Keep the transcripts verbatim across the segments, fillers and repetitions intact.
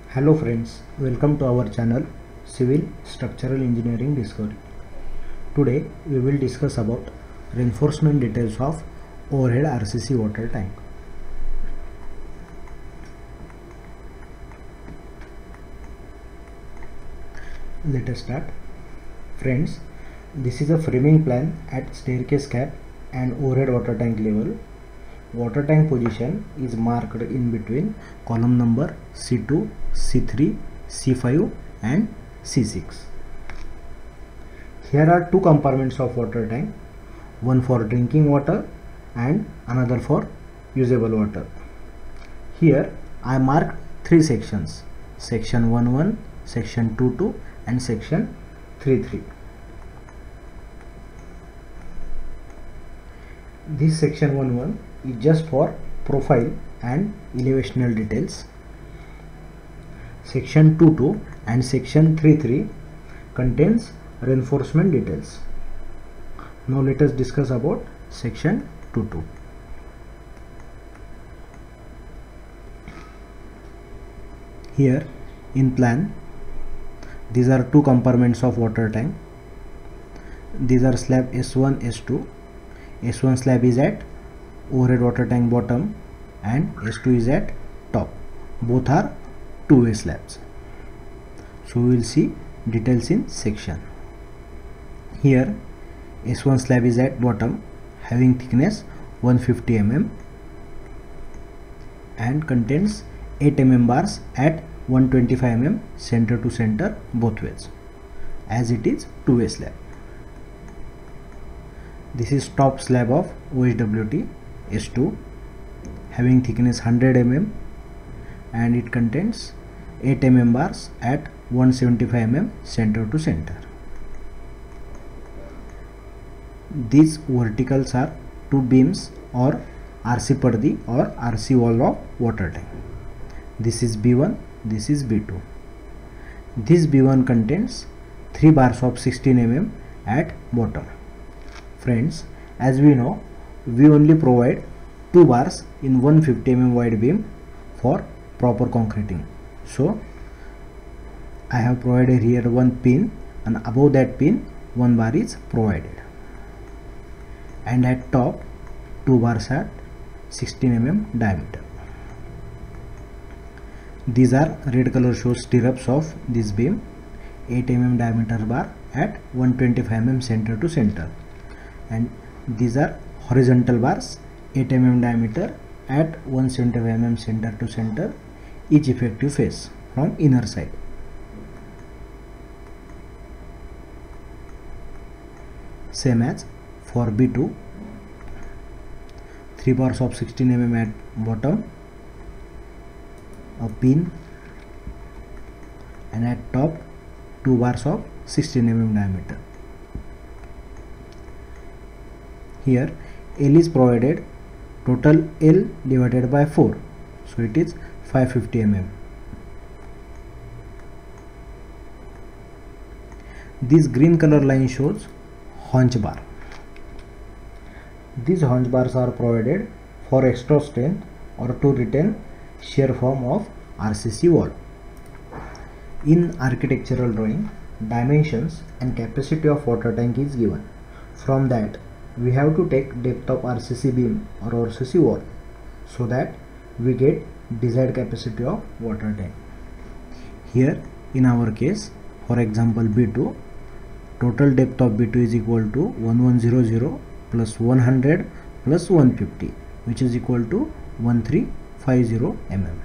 Hello friends, welcome to our channel Civil Structural Engineering Discovery. Today we will discuss about reinforcement details of overhead R C C water tank. Let us start. Friends, this is a framing plan at staircase cap and overhead water tank level. Water tank position is marked in between column number C two, C three, C five and C six. Here are two compartments of water tank, one for drinking water and another for usable water. Here I marked three sections, section one one, section two two and section three three. This section one one is just for profile and elevational details. Section two two and section three three contains reinforcement details. Now let us discuss about section two two. Here in plan, these are two compartments of water tank. These are slab S one, S two. S one slab is at overhead water tank bottom and S two is at top. Both are two-way slabs. So we will see details in section. Here S one slab is at bottom, having thickness one hundred fifty millimeters and contains eight millimeter bars at one hundred twenty-five millimeters center to center both ways, as it is two-way slab. This is top slab of O H W T S two, having thickness one hundred millimeters and it contains eight millimeter bars at one hundred seventy-five millimeters center to center. These verticals are two beams or R C Pardi or R C wall of water tank. This is B one, this is B two. This B one contains three bars of sixteen millimeters at bottom. Friends, as we know, we only provide two bars in one hundred fifty millimeter wide beam for proper concreting. So I have provided here one pin, and above that pin one bar is provided, and at top two bars at sixteen millimeters diameter. These are red color shows stirrups of this beam, eight millimeter diameter bar at one hundred twenty-five millimeters center to center, and these are horizontal bars, eight millimeter diameter at one hundred seventy-five millimeters center to center, each effective face from inner side. Same as for B two, three bars of sixteen millimeters at bottom, a pin, and at top two bars of sixteen millimeters diameter. Here L is provided, total L divided by four, so it is five hundred fifty millimeters. This green color line shows haunch bar. These haunch bars are provided for extra strength or to retain shear form of R C C wall. In architectural drawing, dimensions and capacity of water tank is given. From that, we have to take depth of R C C beam or R C C wall, so that we get desired capacity of water tank. Here in our case, for example B two, total depth of B two is equal to eleven hundred plus one hundred plus one hundred fifty, which is equal to thirteen fifty millimeters.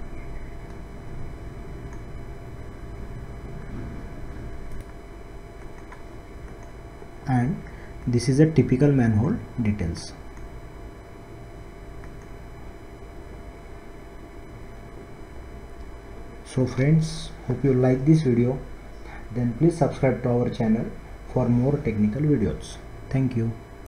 And this is a typical manhole details. So friends, hope you like this video. Then please subscribe to our channel for more technical videos. Thank you.